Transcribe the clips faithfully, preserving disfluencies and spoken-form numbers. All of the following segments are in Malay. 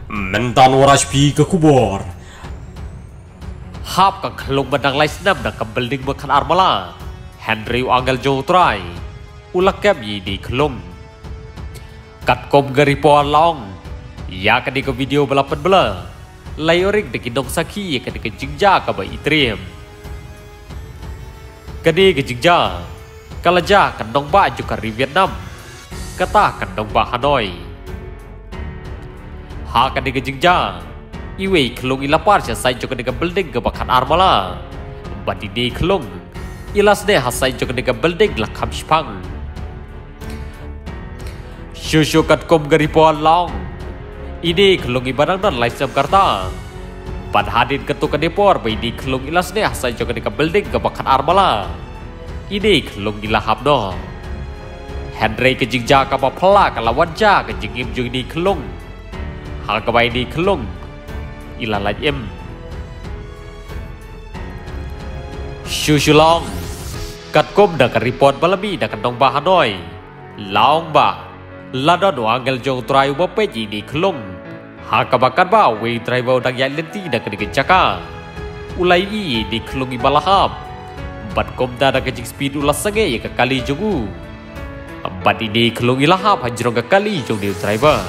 Mentan warashpi ke kubur. Hap ka khlung badang lai snam na ka building makan armala. Henry angel jo try. Ulak kap yi di khlung. Kat kom gari po long. Ya ka di ka video balapan bala. Lai orik de kinong saki ya ka di ka jingja ka ba itriem. Ka di ka jingja. Kalaja kan dong ba ju ka ri Vietnam. Kata kan dong ba Hanoi. Ha ka di ka jingja. Iwe khlung ilapar siya say jo ka di ka building ka bakan armala. Badi di khlung. Ilas de hasay jo ka di ka building lakam shpang. Shushu kat kom gari po long. Ini khlung ibarang dan lai sam karta. Pad hadin ketuk ka depor bay di khlung ilas de hasay jo ka di ka building ka bakan armala. Ini khlung ilahap no. Henry ke jingja ka pa pala ka lawan ja ka jingim jo di khlung. Ha ka bay di khlung. Ilalaj em Shushu long kat kom da ka report balami da ka dong ba Hanoi long ba ladon wangel jo try ba pe ji di khlung ha ka ba kan ba we driver dang ya lenti da ka di jaka ulai i di khlung i balahap bat kom da da ka jing speed ulas sange ya ka kali jogu bat di khlung ilahap hajrong ka kali jong di driver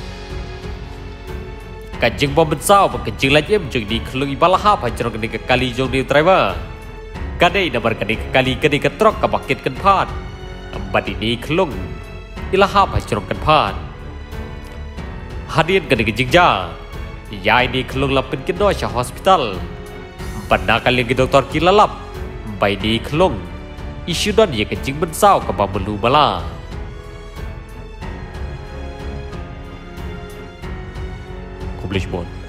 Kajing bom bensau kajing lagi em jeng di khlung ibalahap hajrong kini ke kali jong di driver. Kadai nabar kini ke kali kini ke truk ke bakit kan pad. Badi di khlung ilahap hajrong kan pad. Hadian kini ke jingja. Yai di khlung lapin ke doa syah hospital. Banda kali ke doktor kilalap. Bai di khlung isu don ye kajing bensau ke bambelu bala. Publish board.